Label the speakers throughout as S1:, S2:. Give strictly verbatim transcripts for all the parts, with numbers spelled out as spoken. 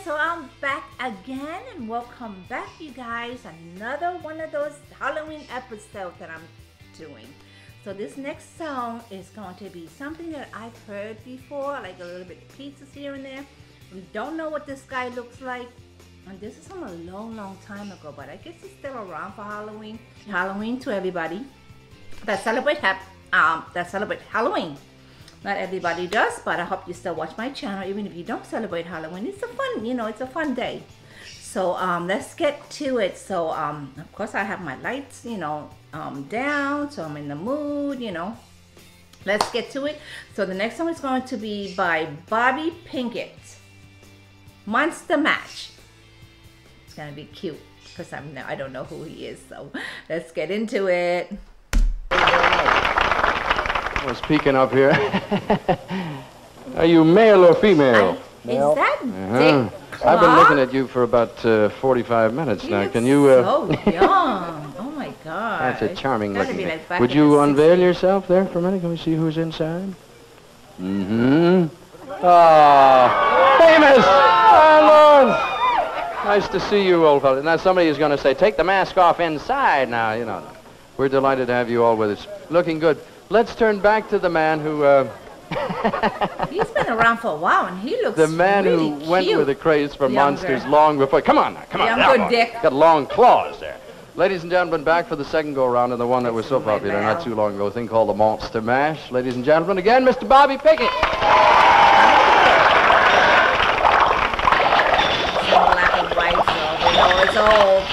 S1: so I'm back again, and welcome back, you guys. Another one of those Halloween episodes that I'm doing. So this next song is going to be something that I've heard before, like a little bit of pieces here and there. We don't know what this guy looks like, and this is from a long, long time ago, but I guess he's still around for Halloween. Halloween to everybody that celebrate hap- um that celebrate Halloween. Not everybody does, but I hope you still watch my channel, even if you don't celebrate Halloween. It's a fun, you know, it's a fun day. So um, let's get to it. So um, of course I have my lights, you know, um, down, so I'm in the mood, you know. Let's get to it. So the next song is going to be by Bobby Pinkett, Monster Mash. It's gonna be cute because I'm I don't know who he is. So let's get into it.
S2: I was peeking up here. Are you male or female?
S1: I, is that
S2: uh-huh.
S1: Dick Clark?
S2: I've been looking at you for about uh, forty-five minutes
S1: he
S2: now.
S1: looks
S2: Can you... Uh...
S1: so young. Oh my God.
S2: That's a charming looking
S1: be
S2: thing.
S1: like
S2: Would you unveil yourself there for a minute? Can we see who's inside? Mm-hmm. Ah, famous! Oh, Lord! Nice to see you, old fellow. Now somebody is going to say, take the mask off inside now, you know. We're delighted to have you all with us. Looking good. Let's turn back to the man who... Uh,
S1: He's been around for a while, and he looks
S2: The man
S1: really
S2: who
S1: cute.
S2: went with a craze for
S1: Younger.
S2: monsters long before... Come on now, come on.
S1: Younger
S2: now,
S1: Dick.
S2: Got long claws there. Ladies and gentlemen, back for the second go-around of the one that was so popular not too long ago, a thing called the Monster Mash. Ladies and gentlemen, again, Mister Bobby Pickett.
S1: It's in black and white, so we know it's old.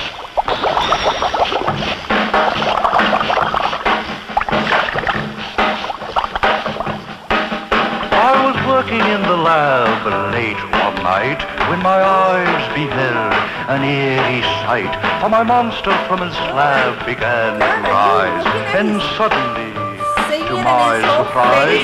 S3: Working in the lab late one night, when my eyes beheld an eerie sight, for my monster from his slab began to rise, and suddenly, to my surprise,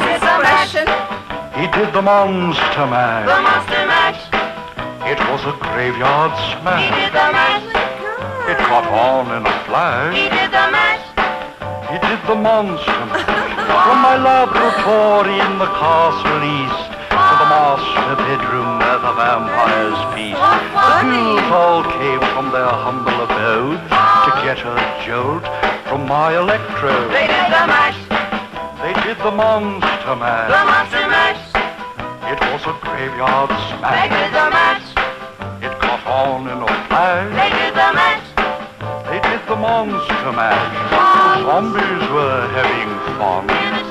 S3: he did the monster mash.
S4: The monster mash.
S3: It was a graveyard smash.
S4: He did the mash.
S3: It caught on in a flash.
S4: He did the mash.
S3: He did the monster mash. From my laboratory in the castle east to the master bedroom where the vampires feast, the ghouls all came from their humble abode to get a jolt from my electrode.
S4: They did the mash.
S3: They did the monster
S4: The
S3: mash.
S4: monster mash.
S3: It was a graveyard
S4: They
S3: smash.
S4: did the mash.
S3: It caught on in a flash.
S4: They did the mash.
S3: They did the monster mash. The zombies were having fun.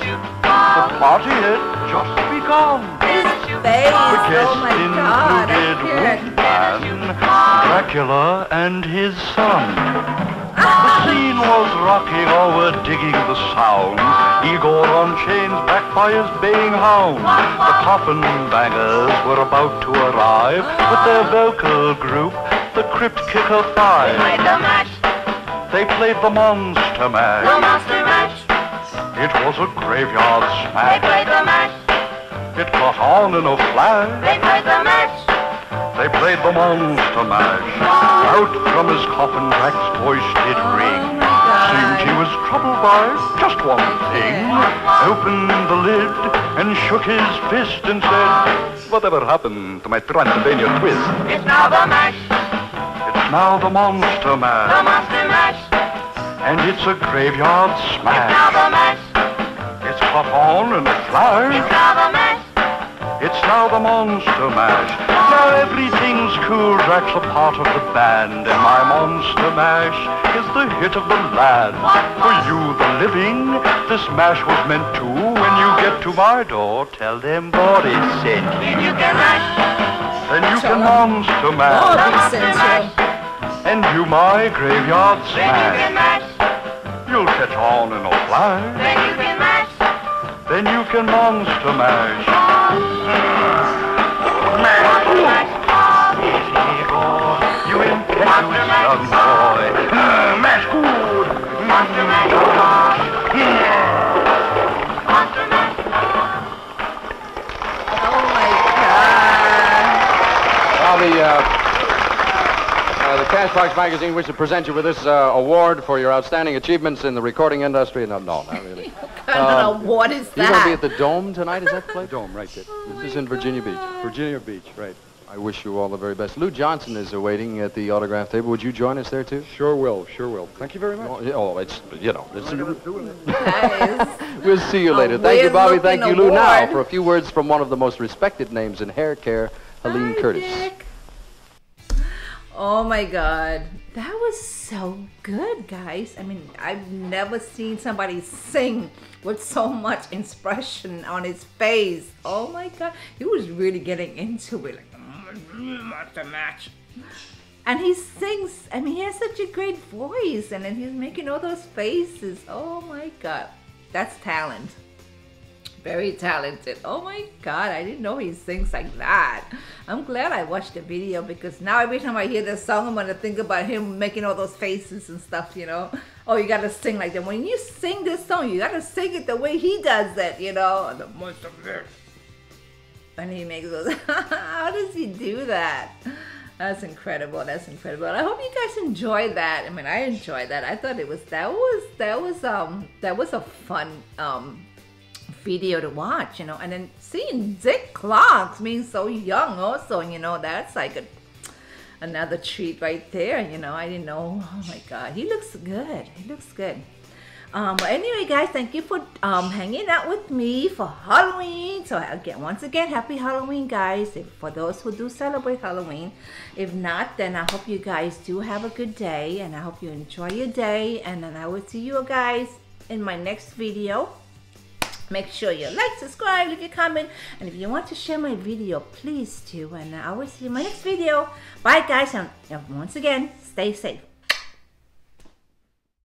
S3: The party had just begun.
S1: His face,
S3: The guest
S1: oh my God, I
S3: included
S1: can't.
S3: Wolfman, Dracula, and his son. The scene was rocking, all were digging the sound. Igor on chains, backed by his baying hound. The coffin bangers were about to arrive with their vocal group, the Crypt Kicker
S4: They
S3: Five.
S4: played the mash.
S3: They played the monster
S4: The
S3: mash.
S4: monster mash.
S3: It was a graveyard
S4: They
S3: smash.
S4: played the mash.
S3: It caught on in a flash.
S4: They played the mash.
S3: They played the monster mash. Out from his coffin, Drac's voice did ring. Seemed he was troubled by just one thing. Opened the lid and shook his fist and said, whatever happened to my Transylvania twist?
S4: It's now the mash.
S3: It's now the monster
S4: The
S3: mash.
S4: monster mash.
S3: And it's a graveyard
S4: It's now
S3: smash.
S4: the mash.
S3: It's caught on in a
S4: It's
S3: flash.
S4: now the mash.
S3: It's now the monster mash. Now everything's cool. Drac's a part of the band, and my monster mash is the hit of the land. For you, the living, this mash was meant to. When you get to my door, tell them Boris sent you.
S4: Then you can mash.
S3: Then you can monster
S1: Oh,
S3: mash,
S1: big sense,
S3: and you my graveyard
S4: Then you can
S3: smash.
S4: mash.
S3: You'll catch on in a flash.
S4: Then you can mash.
S3: Then you can monster mash.
S4: Monster mash.
S3: You impetuous young boy. Mash good.
S4: Monster mash. Monster mash.
S1: Oh my God.
S2: Now, the, uh, uh, the Cashbox Magazine wishes to present you with this uh, award for your outstanding achievements in the recording industry. No, no, not really.
S1: What kind of award is
S2: You're going to be
S1: that?
S2: at the Dome tonight, is that the place?
S5: Dome, right there.
S2: This is in Virginia Beach.
S5: Virginia Beach, right.
S2: I wish you all the very best. Lou Johnson is awaiting at the autograph table. Would you join us there, too?
S5: Sure will, sure will. Thank you very much.
S2: Oh, yeah, oh it's, you know. It's,
S1: Guys,
S2: we'll see you
S1: a
S2: later. Thank you, Bobby. Thank you,
S1: weird-looking
S2: Lou. Now,
S1: award.
S2: for a few words from one of the most respected names in hair care, Helene
S1: Hi,
S2: Curtis.
S1: Dick. Oh my God, that was so good, guys. I mean, I've never seen somebody sing with so much expression on his face. Oh my God, he was really getting into it, like match, match. And he sings. I mean, he has such a great voice, and then he's making all those faces. Oh my God, that's talent. Very talented. Oh my God, I didn't know he sings like that. I'm glad I watched the video, because now every time I hear this song, I'm gonna think about him making all those faces and stuff, you know. Oh, you gotta sing like that. When you sing this song, you gotta sing it the way he does it, you know. The most of this. And he makes those. How does he do that? That's incredible. That's incredible. I hope you guys enjoyed that. I mean, I enjoyed that. I thought it was that was that was um that was a fun um video to watch, you know. And then seeing Dick Clark being so young also, you know, that's like a another treat right there, you know. I didn't know. Oh my God, he looks good. He looks good. Um, but anyway, guys, thank you for um, hanging out with me for Halloween. So again, once again, happy Halloween, guys. If, for those who do celebrate Halloween. If not, then I hope you guys do have a good day, and I hope you enjoy your day. And then I will see you guys in my next video. Make sure you like, subscribe, leave your comment, and if you want to share my video, please do. And I will see you in my next video. Bye, guys, and once again, stay safe.